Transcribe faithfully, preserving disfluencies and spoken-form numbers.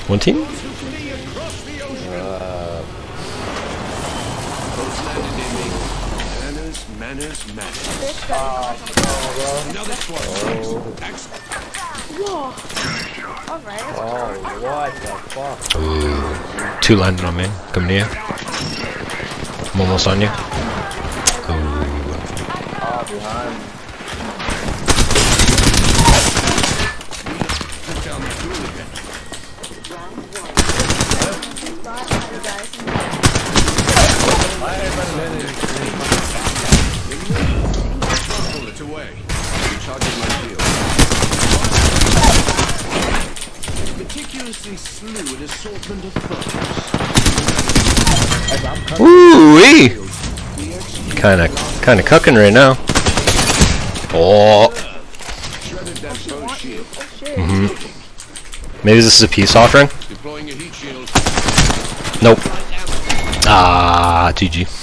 One team? Uh, Manners, manners, manners. oh, Another squad. Whoa. Alright. oh, what the fuck? Ooh. Two landing on me. Coming to you. I'm almost on you. Ooh. Oh, behind. Put down the hooligan. Bullet away. Recharging my shield. Meticulously slew an assortment of foes. Ooh wee! Kinda, kinda cooking right now. Oh. Shredded that foe shield. Mm-hmm. Maybe this is a peace offering? Deploying a heat shield. Nope. Ah, G G.